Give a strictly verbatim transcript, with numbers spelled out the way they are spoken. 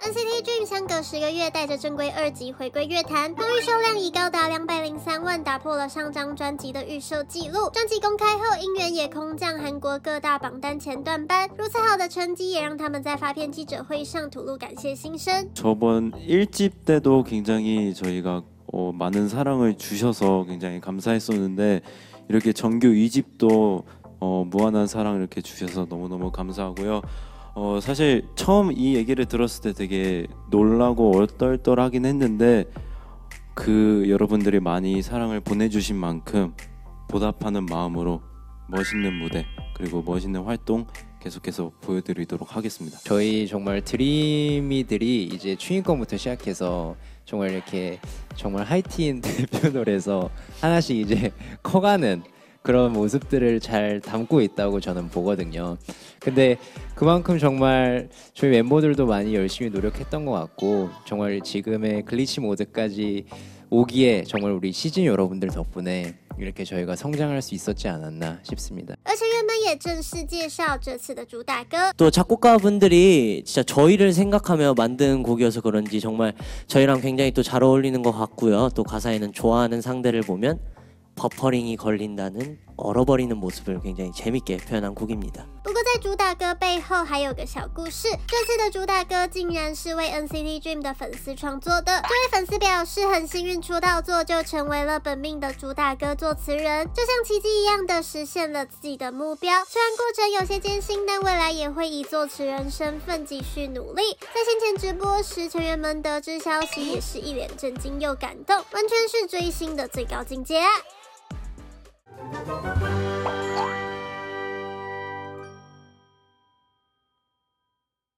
N C T Dream 相隔十个月带着正规二辑回归乐坛，光预售量已高达两百零三万，打破了上张专辑的预售纪录。专辑公开后，音源也空降韩国各大榜单前段班。如此好的成绩，也让他们在发片记者会上吐露感谢心声。 저번 일 집 때도 굉장히 저희가 어, 많은 사랑을 주셔서 굉장히 감사했었는데 이렇게 정규 이 집도 어, 무한한 사랑 이렇게 주셔서 너무너무 감사하고요. 어, 사실 처음 이 얘기를 들었을 때 되게 놀라고 얼떨떨하긴 했는데 그 여러분들이 많이 사랑을 보내주신 만큼 보답하는 마음으로 멋있는 무대 그리고 멋있는 활동 계속해서 보여드리도록 하겠습니다. 저희 정말 드림이들이 이제 추인권부터 시작해서 정말 이렇게 정말 하이틴 대표 노래에서 하나씩 이제 커가는 그런 모습들을 잘 담고 있다고 저는 보거든요. 근데 그만큼 정말 저희 멤버들도 많이 열심히 노력했던 것 같고 정말 지금의 글리치 모드까지 오기에 정말 우리 시즌 여러분들 덕분에 이렇게 저희가 성장할 수 있었지 않았나 싶습니다. 而成员们也正式介绍这次的主打歌。 또 작곡가분들이 진짜 저희를 생각하며 만든 곡이어서 그런지 정말 저희랑 굉장히 또 잘 어울리는 것 같고요. 또 가사에는 좋아하는 상대를 보면 버퍼링이 걸린다는 얼어버리는 모습을 굉장히 재밌게 표현한 곡입니다. 不过在主打歌背后还有个小故事，这次的主打歌竟然是为 N C T Dream 的粉丝创作的。这位粉丝表示很幸运出道作就成为了本命的主打歌作词人，就像奇迹一样的实现了自己的目标。虽然过程有些艰辛，但未来也会以作词人身份继续努力。在先前直播时，成员们得知消息也是一脸震惊又感动，完全是追星的最高境界啊！